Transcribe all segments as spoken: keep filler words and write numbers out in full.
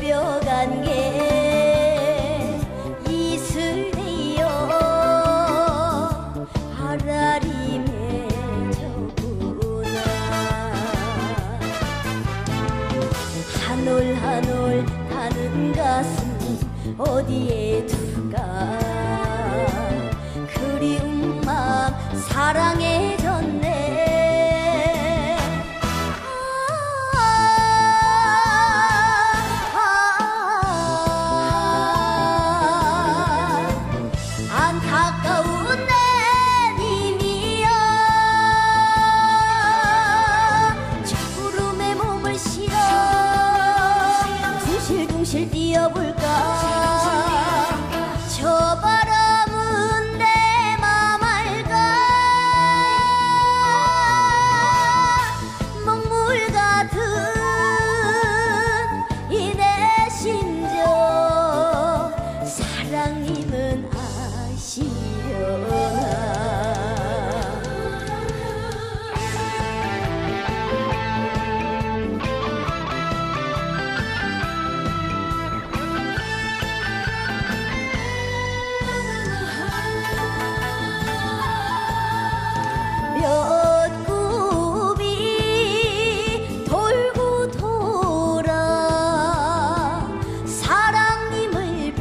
새벽 안개 이슬 내어 하라리 맺어구나. 한올 한올 타는 가슴 어디에 두가. 그리운 마음 사랑해졌네. 둥실 뛰어볼까. 저 바람은 내 맘 알까. 먹물 같은 이 내 심정 사랑님은 아시려나. 몇 굽이 돌고 돌아 사랑님을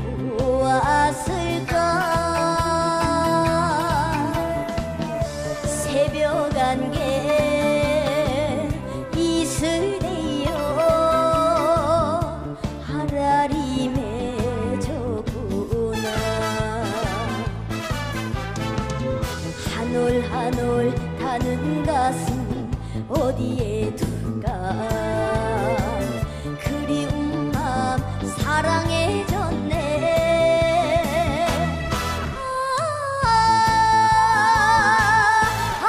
보았을까. 새벽 안개 이슬 내어 하라리 맺어구나. 한올 한올 타는 가슴 어디에 둘까. 그리운 마음 사랑해졌네. 아, 아,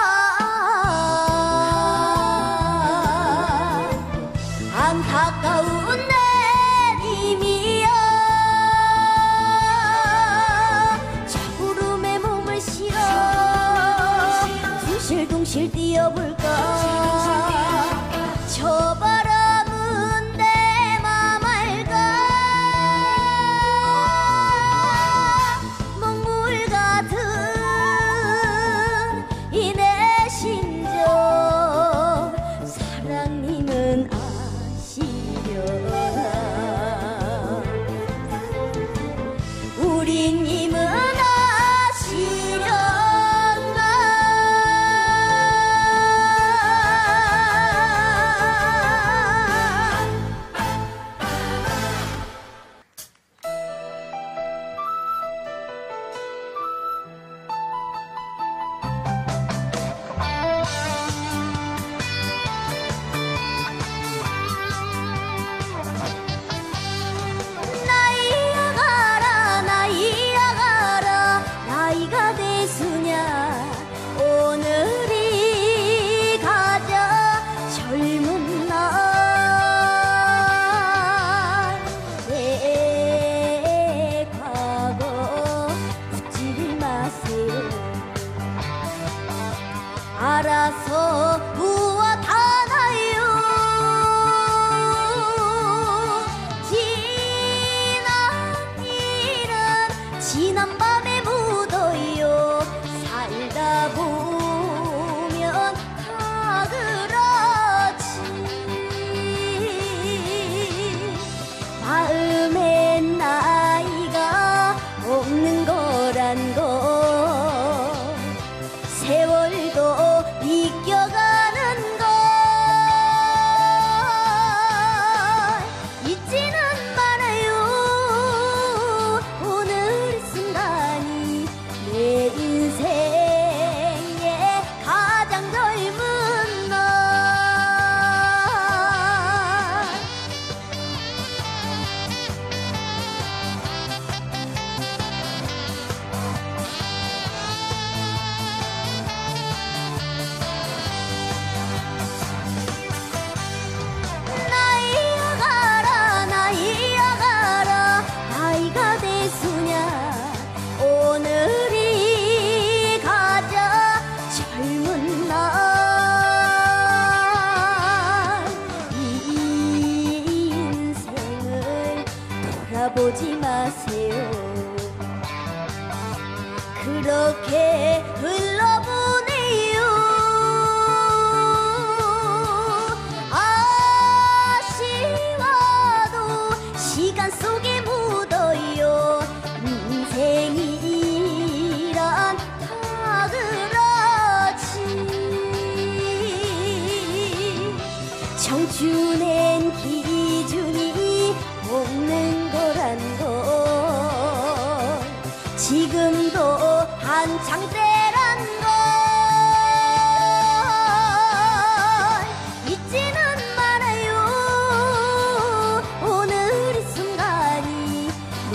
아, 안타까운 내님이여. 저 구름에 몸을 실어 둥실둥실 뛰어볼까. 저 바람은 내 맘 알까. 먹물 같은 이 내 심정 사랑님은 아시려나. 우리님은 아시려나. 나이야 가라 나이야 가보지 마세요. 그렇게 흘러보내요. 아쉬워도 시간 속에 묻어요. 인생이란 다 그렇지. 청춘엔 기준이 없는 거란 걸 지금도 한창 때란 걸 잊지는 말아요. 오늘 이 순간이 내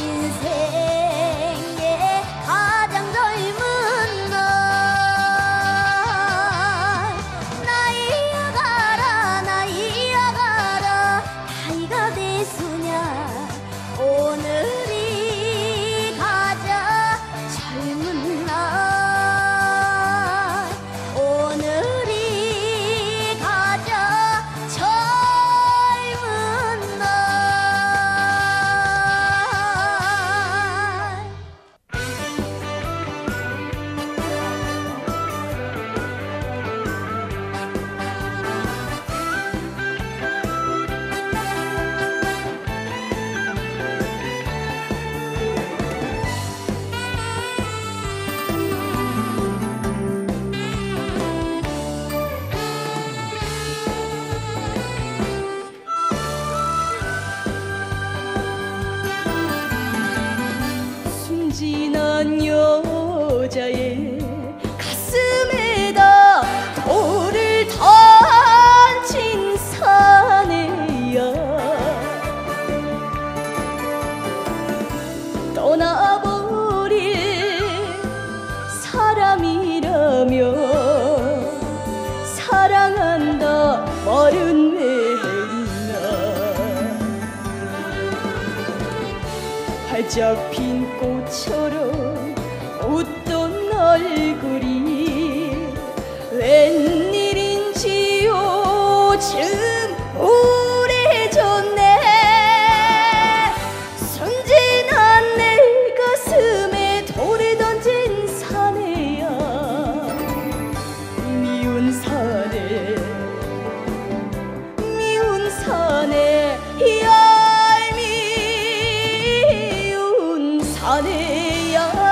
인생의 가장 젊은 날. 나이야 가라 나이야 가라 나이가 됐으냐. 오늘이 가장 젊은 날. 오늘이 가장 젊은 날. 순진한 여자의 가슴에다 돌을 던진 사내야. 떠나버릴 사람이라며 사랑한다 말은 왜 했나. 활짝 핀 꽃처럼 웃던 얼굴이 웬일인지 요즘 우울해졌네. 순진한 내 가슴에 돌을 던진 사내야. 미운 사내 미운 사내 얄미운 사내야.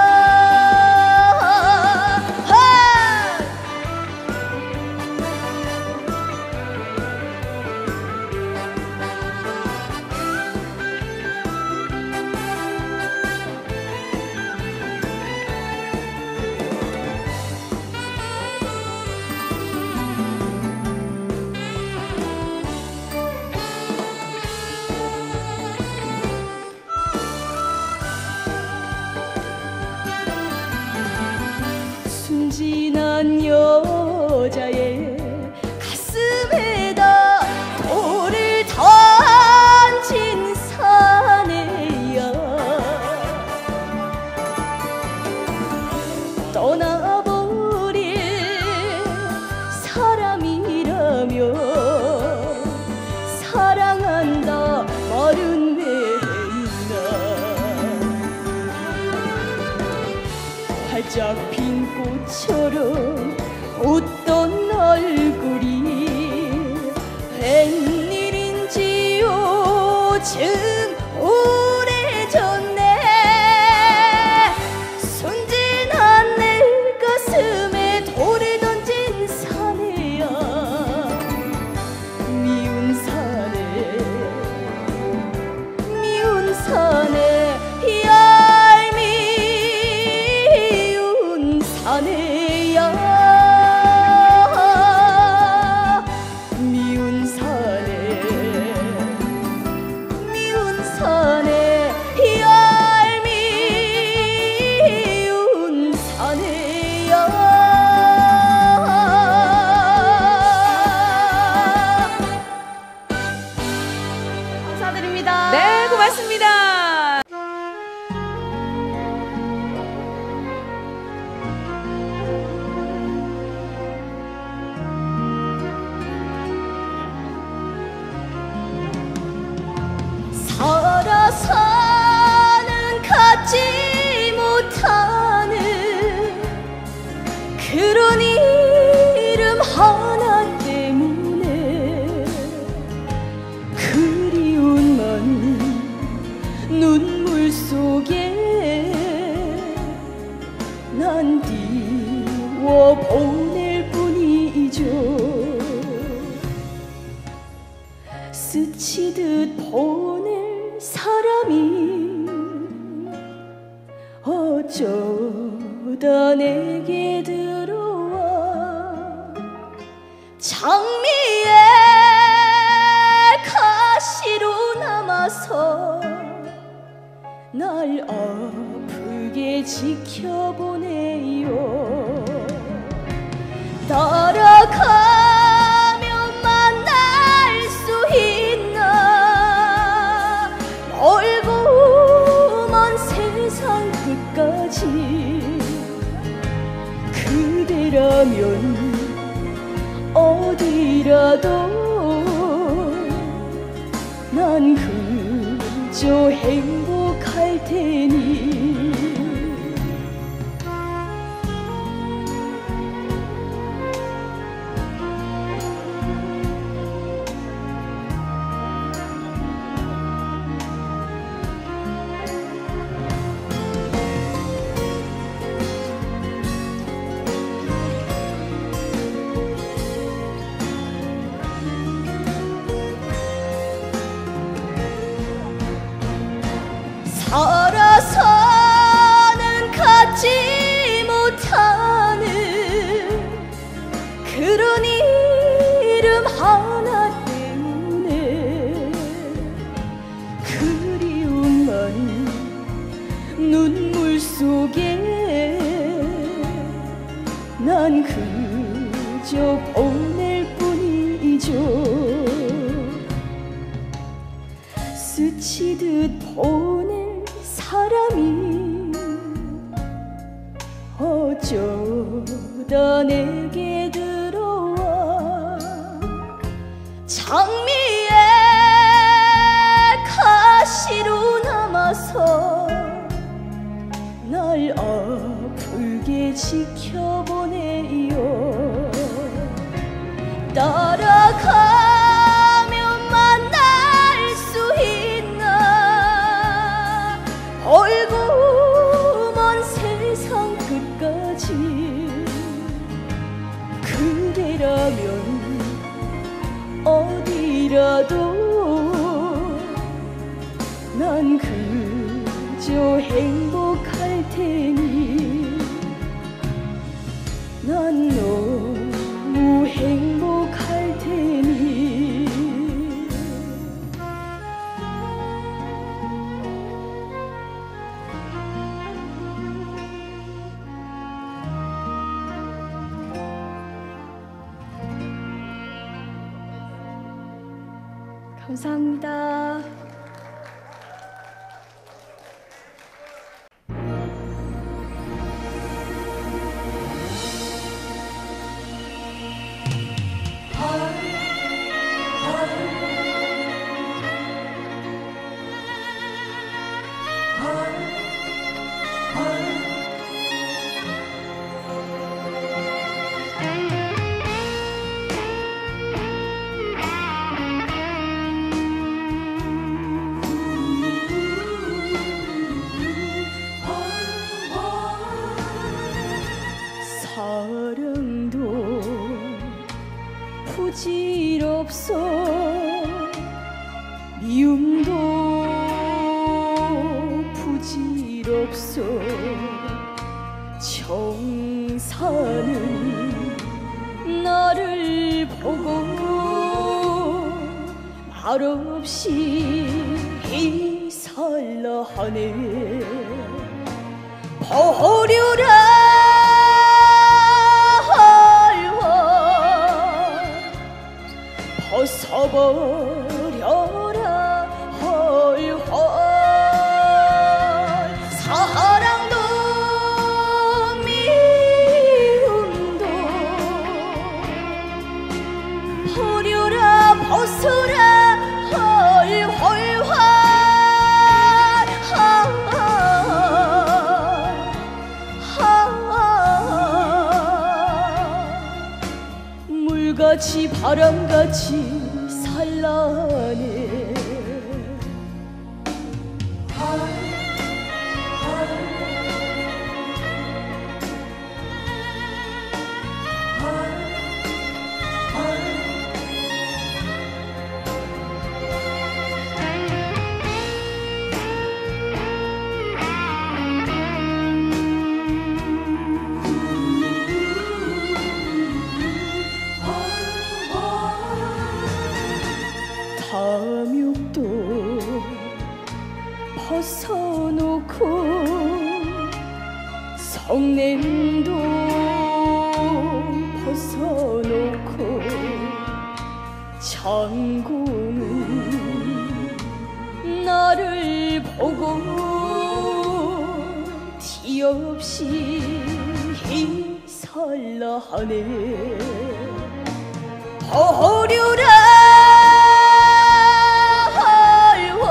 순진한 여자의 가슴에다 돌을 던진 사내야. 떠나버릴 사람이라며 사랑한다 말은 왜 했나. 활짝 핀 꽃처럼 웃던 얼굴이 웬일인지 요즘 우울해졌네. 순진한 내 가슴에 돌을 던진 사내야. 미운 사내 미운 사내 얄미운 사내야. 미운 사내 미운 사내 얄미운 사내야. 감사드립니다. 네, 고맙습니다. 살아서 눈물 속에 난 띄워 보낼 뿐이죠. 스치듯 보낼 사람이 어쩌다 내게 들어와 장미의 가시로 남아서 날 아프게 지켜보네요. 따라가면 만날 수 있나 멀고 먼 세상 끝까지 그대라면 어디라도 난 그저 행복할 테니. 살아서는 갖지 못하는 그런 이름 하나 때문에 그리움만 눈물 속에 난 그저 보낼 뿐이죠. 스치듯 보낼 사람이 어쩌다 내게 들어와 장미의 가시로 남아서 날 아프게 지켜보네요. 따라가면 만날 수 있나 멀고 먼 세상 끝까지 그대라면 어디라도 난 그저 행복할 테니. 난 너무 행복할 테니. 감사합니다. 사랑도 부질없어 미움도 부질없어 정사는 나를 보고 말없이 이살라 하네. 버려라 벗어버려라 헐헐. 사랑도 미움도 버려라 벗어라 헐헐헐. 물같이 바람같이 산란해. 벗어놓고 성냄도 벗어놓고 장군은 나를 보고 뒤없이 설라 하네. 버려라 헐헐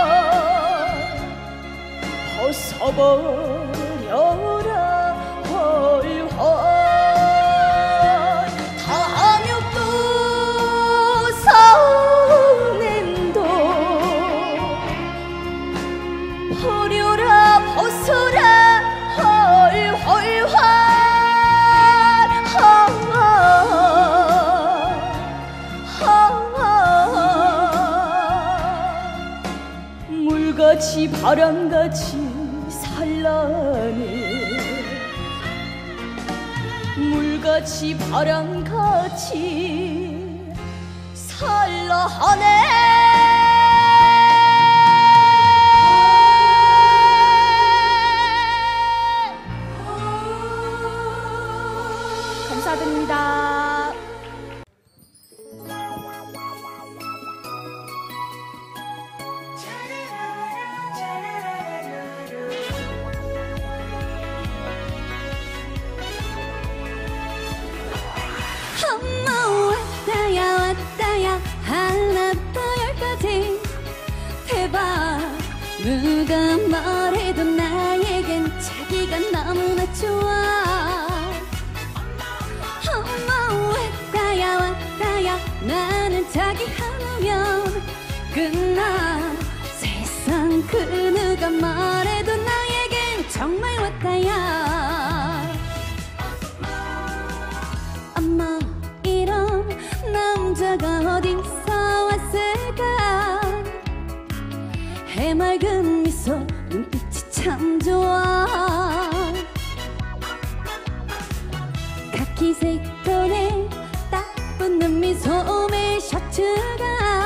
벗어버려라 헐헐 탐욕도 성냄도 버려라 벗어라 헐헐헐 물같이 바람같이 산란해. 물같이 바람같이 산란하네. 감사드립니다. 엄마 왔다야 왔다야 하나부터 열까지 대박. 누가 말해도 나에겐 자기가 너무나 좋아. 엄마 왔다야 왔다야 나는 자기 하나면 끝나. 세상 그 누가 말해도 나에겐 정말 왔다야. 엄마 이런 남자가 어디서 왔을까. 해맑은 미소 눈빛이 참 좋아. 카키색 톤에 딱 붙는 미소의 셔츠가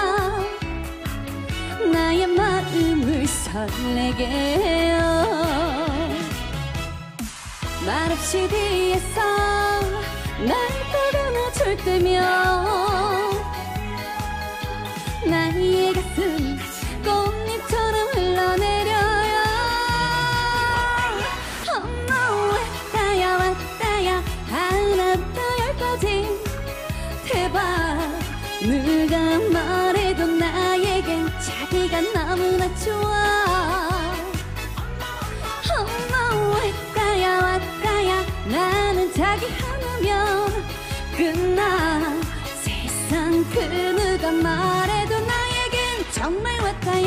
나의 마음을 설레게 해요. 말없이 뒤에서 날 떠안아줄 때면 나의 가슴 꽃잎처럼 흘러내려요. 엄마 왔다야 왔다야 하나부터 열까지 대박. 누가 말해도 나에겐 자기가 너무나 좋아. 엄마 왔다야 왔다야 나는 자기 하나면 끝나. 세상 그 누가 말해도 나에겐 정말 왔다야.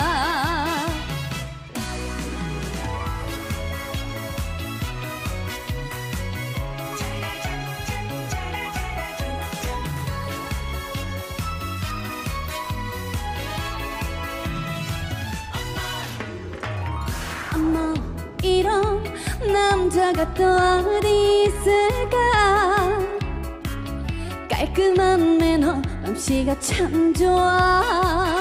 엄마 이런 남자가 또 어디 있을까. 깔끔한 매너 맘씨가 참 좋아.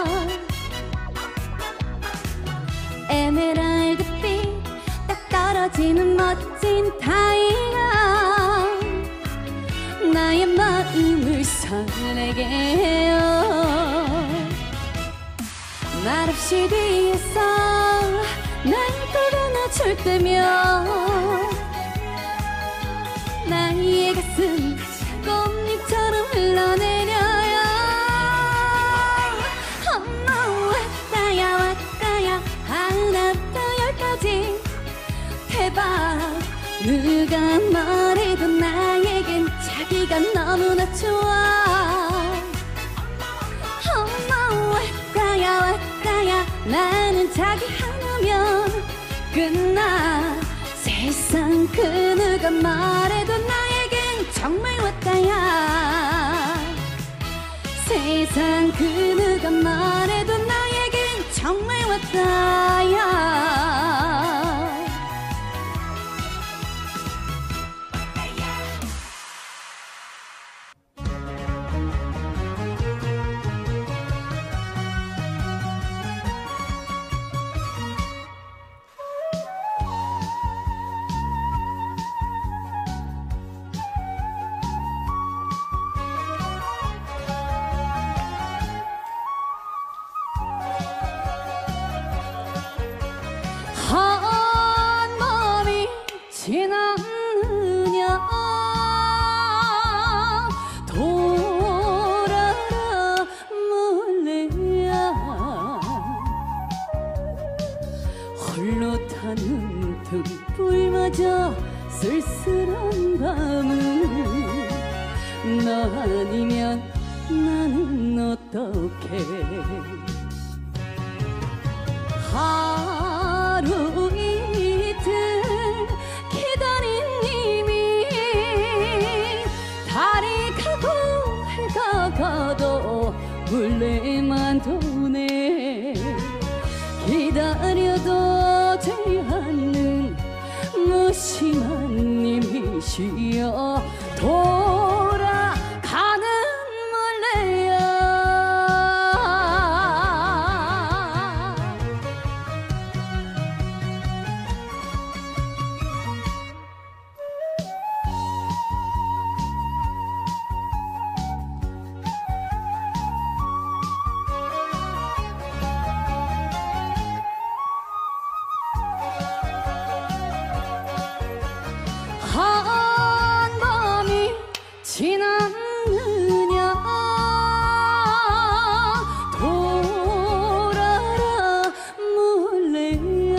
에메랄드빛 딱 떨어지는 멋진 다이아 나의 마음을 설레게 해요. 말없이 뒤에서 날 떠안아줄 때면 나의 가슴 꽃잎처럼 흘러내려요. 엄마 왔다야 왔다야 하나부터 열까지 대박. 누가 말해도 나에겐 자기가 너무나 좋아. 엄마 왔다야 왔다야 나는 자기 하나면 끝나. 세상 그 누가 말해도 나에겐 정말 왔다야. 세상 그 누가 말해도 나에겐 정말 왔다야. 홀로 타는 등불마저 쓸쓸한 밤은 너 아니면 나는 어떡해. 하루 이틀 기다린 님이 달이 가고 해가 가도 물레만 도네. 기다려도 되지 않는 무심한 님이시여 돌아가는 물레야. 한밤이 지났느냐 돌아라 물레야.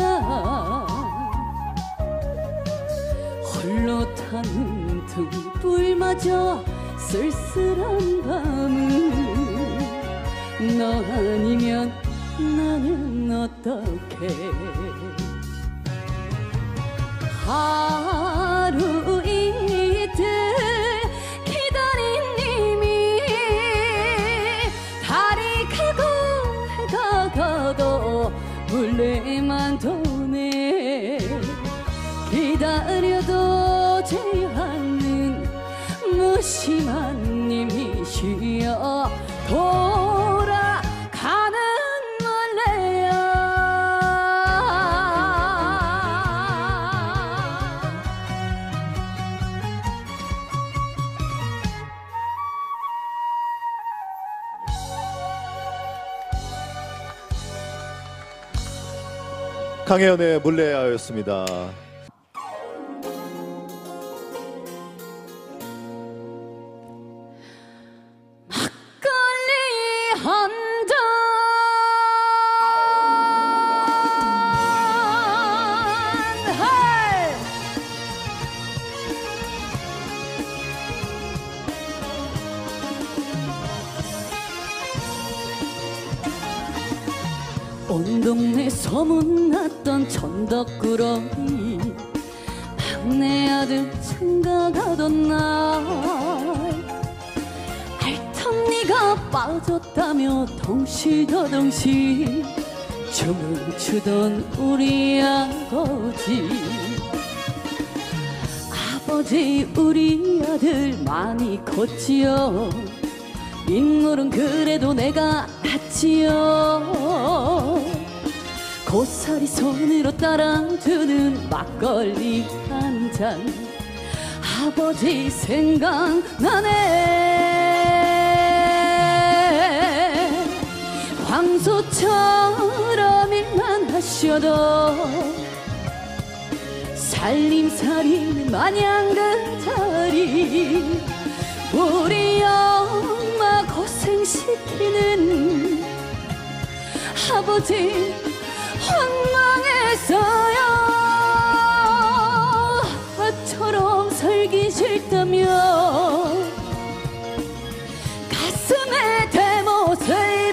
홀로 타는 등불마저 쓸쓸한 밤은 너 아니면 나는 어떡해. 하루 이틀 기다린 님이 달이 가고 해가 가도 물레만 도네. 기다려도 되지 않는 무심한 님이시여 돌아가는 물레야. 강혜연의 물레야였습니다. 막걸리 한 잔 온 동네 소문났던 천덕꾸러기 막내 아들 생각하던 날 알턴니가 빠졌다며 덩실더덩실 춤을 추던 우리 아버지. 아버지 우리 아들 많이 컸지요. 인물은 그래도 내가 낫지요. 고사리 손으로 따라주는 막걸리 한 잔 아버지 생각나네. 황소처럼 일만 하셔도 살림살이는 마냥 그 자리 우리 엄마 고생시키는 아버지 황망했어요. 아빠처럼 살기 싫다며 가슴에 대못을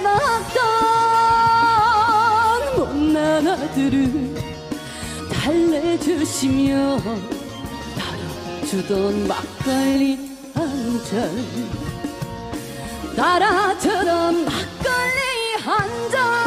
박던 못난 아들을 달래주시며 따라주던 막걸리 한잔 따라주던 막걸리 한잔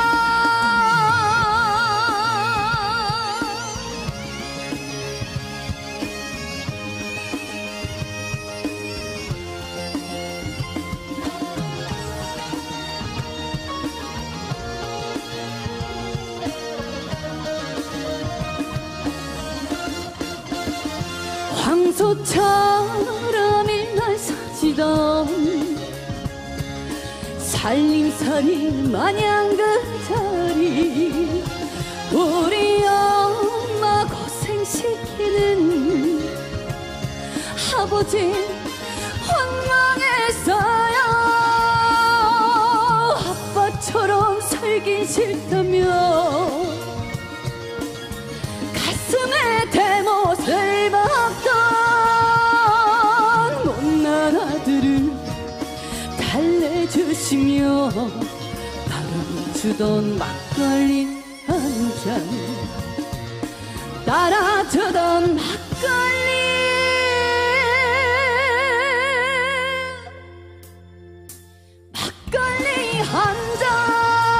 황소처럼 일날 사시던 살림살이 마냥 그 자리 우리 엄마 고생시키는 아버지 황망했어요. 아빠처럼 살기 싫다며 마시며 바람 주던 막걸리 한 잔 따라주던 막걸리 막걸리 한 잔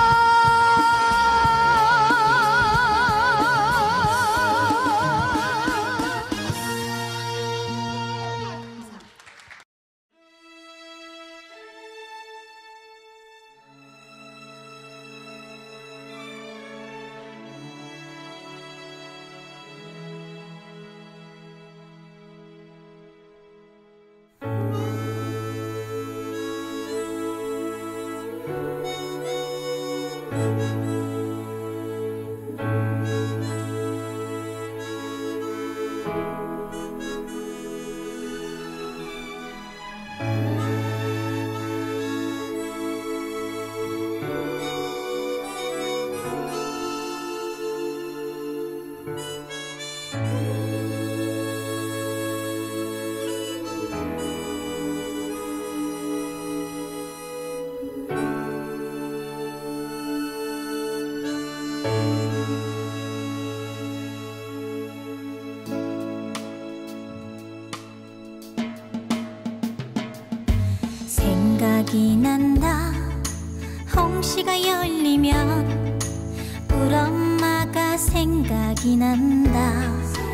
생각이 난다. 홍시가 열리면 우리 엄마가 생각이 난다.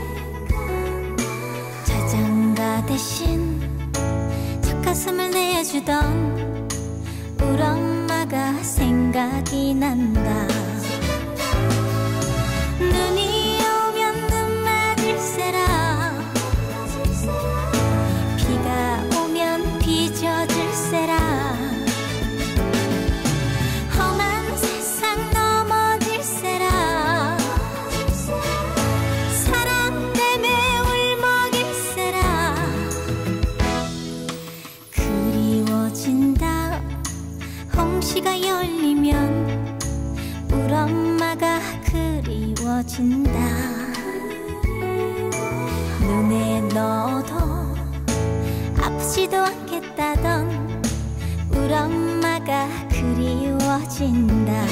자장가 대신 젖가슴을 내주던 우리 엄마가 생각이 난다. 눈이 오면 눈 맞을세라. 비가 오면 비 젖을세라. 험한 세상 넘어질세라. 사랑 때문에 울먹일세라. 그리워진다. 홍시가 열리면 우리 엄마가 그리워진다. 눈에 넣어도 아프지도 않겠다던 우리 엄마가 그리워진다.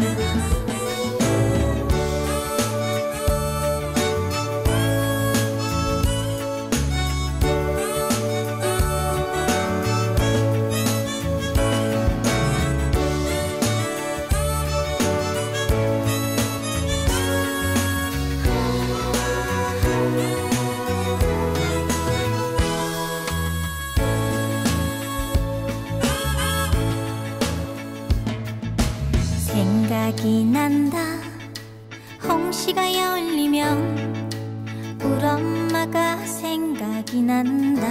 생각이 난다. 홍시가 열리면 우리 엄마가 생각이 난다.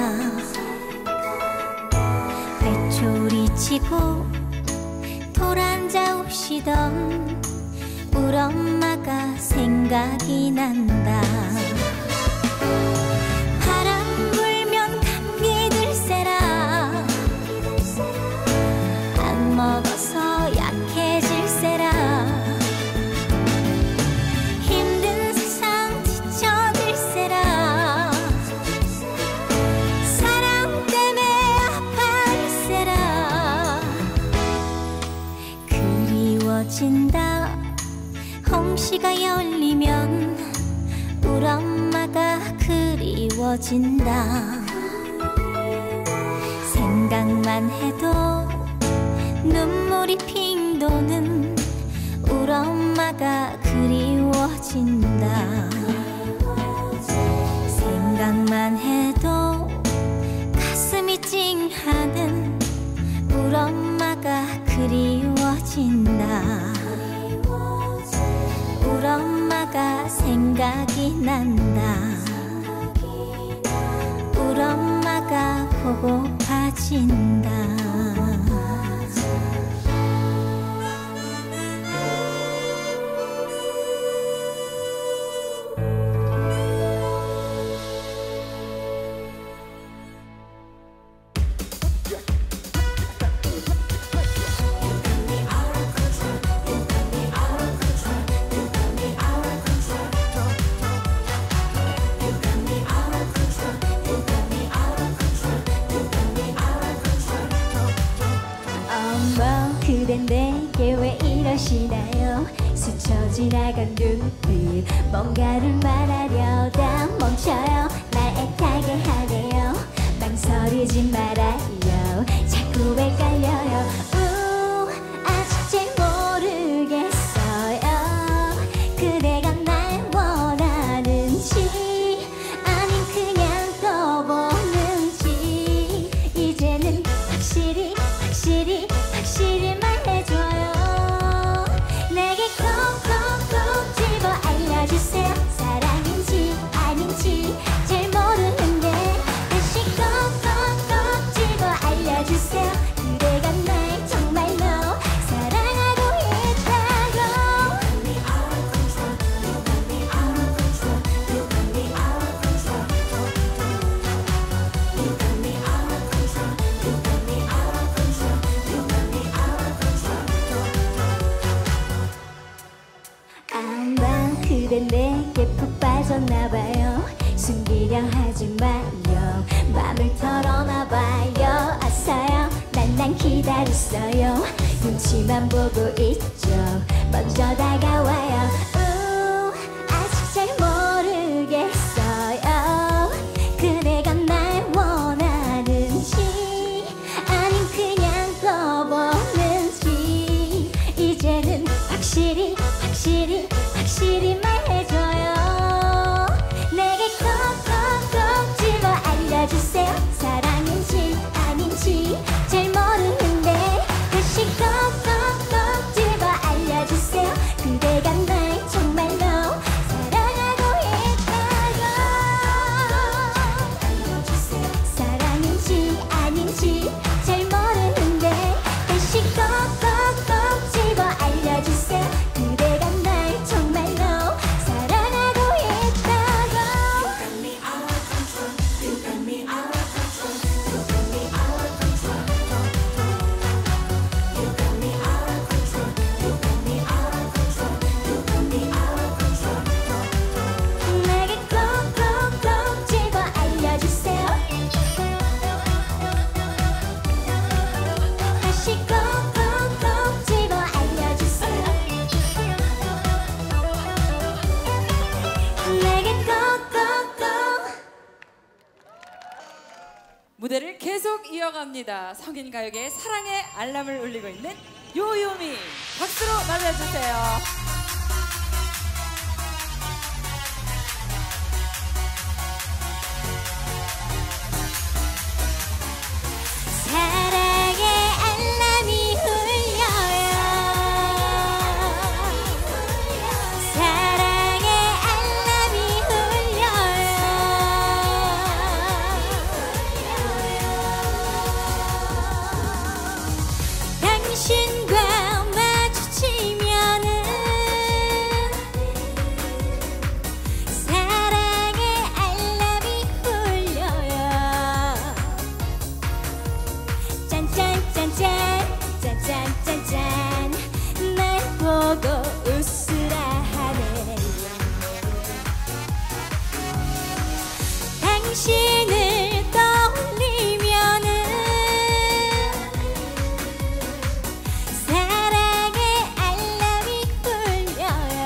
회초리 치고 돌아앉아 우시던 우리 엄마가 생각이 난다. 바람 불면 감기 들세라. 안 먹어서 약해질세라. 힘든 세상 지쳐질세라. 사랑 때문에 아파질세라. 그리워진다. 홍시가 열리면 우리 엄마가 그리워진다. 생각만 해도 눈물이 핑 도는 우리 엄마가 그리워진다. 생각만 해도 가슴이 찡하는 우리 엄마가 그리워진다. 우리 엄마가 생각이 난다. 우리 엄마가 보고파진다. 것이나요? 스쳐 지나간 눈빛 뭔가를 말하려다 멈춰요. 날 애타게 하네요. 망설이지 말아요. 자꾸 헷갈려요. 우, 아직 잘 모르겠어요. 그대가 날 원하는지 아님 그냥 떠보는지 이제는 확실히 확실히 확실히 말해줘요. 내게 콕콕콕 집어 알려주세요. 사랑인지 아닌지 잘 모르는데 다시 콕콕콕 집어 알려주세요. 그대가 날 정말로 사랑하고 있다고. 아마 그대 내게 푹 빠졌나봐요. 숨기려 하지 마요. 맘을 털어놔봐요. 아싸요 난 난 기다렸어요. 눈치만 보고 있죠. 먼저 다가와요. 우, 아직 잘 모르겠어요. 그대가 날 원하는지 아님 그냥 떠보는지 이제는 확실히 확실히 확실히 말해줘요. 내게 콕콕콕 집어 알려주세요. 사랑인지 아닌지 잘 모르는데 다시 콕콕콕 집어 알려주세요. 그대가 날 정말로 사랑하고 있다고. 알려주세요. 사랑인지 아닌지 잘 모르는데 다시 콕콕콕 집어 알려주세요. 그대가 날 정말로 사랑하고 있다고. 내게 콕콕콕 집어 알려주세요. 다시 콕콕콕 집어 알려주세요. 내게 콕콕콕. 무대를 계속 이어갑니다. 성인 가요계의 사랑의 알람을 울리고 있는 요요미 박수로 맞아주세요. 사랑의 알람이 울려요. 사랑의 알람이 울려요. 당신과 마주치면은 사랑의 알람이 울려요. 짠짠짠짠 짠짠짠짠 날 보고 웃으라 하네. 당신을 떠올리면은 사랑의 알람이 울려요.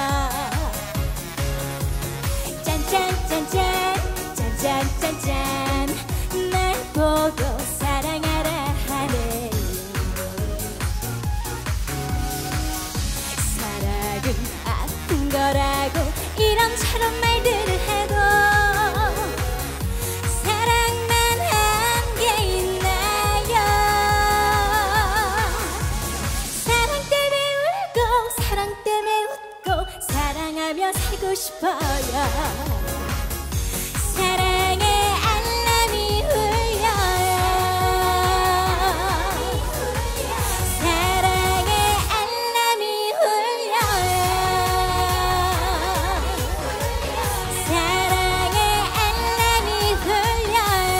짠짠짠짠 짠짠짠짠 날 보고 사랑하라 하네. 사랑은 아픈 거라고 이런저런 말들을 해도 사랑만 한 게 있나요? 사랑 때문에 울고 사랑 때문에 웃고 사랑하며 살고 싶어요. 사랑의 알람이 울려요. 사랑의 알람이 울려요. 사랑의 알람이 울려요.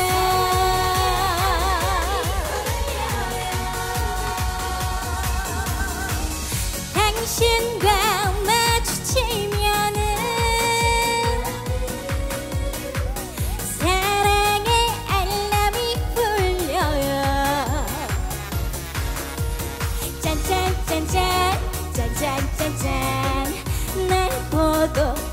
당신과 마주치면은 울어도